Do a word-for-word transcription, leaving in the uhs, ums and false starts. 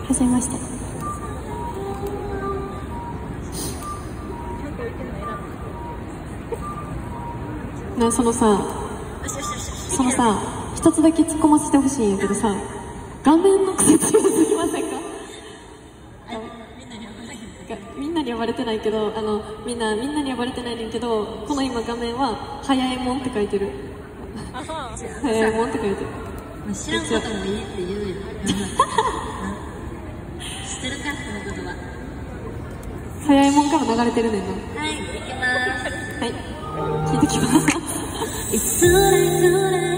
はじめまして。な、そのさ、そのさ、一つだけ突っ込ませてほしいんやけどさ、画面の癖強すぎませんか？みんなに呼ばれてないけど、あの、みんな、みんなに呼ばれてないねんけど、この今画面は、早いもんって書いてる。早いもんって書いてる。 知らんこともいいって言うよ。知ってるか、その言葉。 早いもんから流れてるねんな。 はい、行きます。 はい、聞いてきます。